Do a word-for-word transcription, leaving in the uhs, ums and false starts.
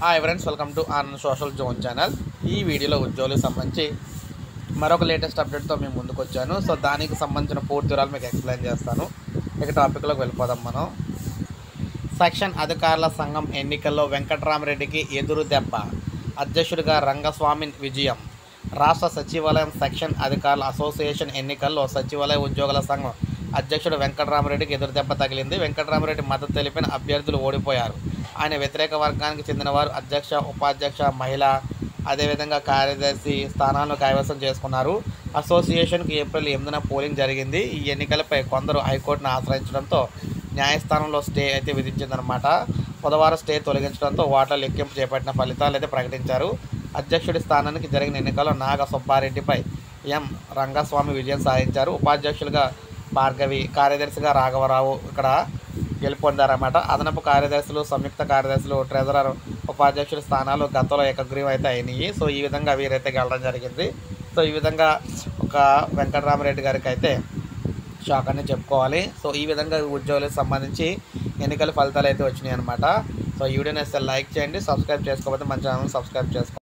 Hi friends, welcome to Anand social zone channel. ఈ వీడియోలో ఉద్యోగులకు సంబంధించి మరొక లేటెస్ట్ అప్డేట్తో మేము ముందుకు వచ్చాను. సో దానికి సంబంధించిన పూర్తి వివరాలు మీకు ఎక్స్ప్లెయిన్ చేస్తాను. ఇక టాపిక్లోకి వెళ్ళిపోదాం మనం. సెక్షన్ అధికారుల సంఘం ఎన్నికల్లో వెంకట్రామరెడ్డికి ఎదురు దెబ్బ, అధ్యక్షుడిగా రంగస్వామి విజయం. రాష్ట్ర సచివాలయం సెక్షన్ అధికారుల అసోసియేషన్ ఎన్నికల్లో సచివాలయ ఉద్యోగుల సంఘం అధ్యక్షుడు వెంకట్రామరెడ్డికి ఎదురు దెబ్బ తగిలింది. వెంకట్రామరెడ్డి మద్దతు తెలిపిన అభ్యర్థులు ఓడిపోయారు. ఆయన వ్యతిరేక వర్గానికి చెందిన వారు అధ్యక్ష, ఉపాధ్యక్ష, మహిళ, అదేవిధంగా కార్యదర్శి స్థానాలను కైవసం చేసుకున్నారు. అసోసియేషన్కి ఏప్రిల్ ఎనిమిదిన పోలింగ్ జరిగింది. ఈ ఎన్నికలపై కొందరు హైకోర్టును ఆశ్రయించడంతో న్యాయస్థానంలో స్టే అయితే విధించిందనమాట. బుధవారం స్టే తొలగించడంతో ఓట్ల లెక్కింపు చేపట్టిన ఫలితాలు అయితే ప్రకటించారు. అధ్యక్షుడి స్థానానికి జరిగిన ఎన్నికల్లో నాగ సుబ్బారెడ్డిపై ఎం రంగస్వామి విజయం సాధించారు. ఉపాధ్యక్షులుగా భార్గవి, కార్యదర్శిగా రాఘవరావు ఇక్కడ గెలుపొందారన్నమాట. అదనపు కార్యదర్శులు, సంయుక్త కార్యదర్శులు, ట్రెజరర్, ఉపాధ్యక్షుల స్థానాలు గతంలో ఏకగ్రీవం అయితే అయినాయి. సో ఈ విధంగా వీరైతే గెలడం జరిగింది. సో ఈ విధంగా ఒక వెంకట్రామరెడ్డి గారికి అయితే షాక్ అని చెప్పుకోవాలి. సో ఈ విధంగా ఉద్యోగులకు సంబంధించి ఎన్నికల ఫలితాలు అయితే వచ్చినాయి అనమాట. సో ఈ వీడియోని అయితే లైక్ చేయండి, సబ్స్క్రైబ్ చేసుకోకపోతే మన ఛానల్ సబ్స్క్రైబ్ చేసుకోండి.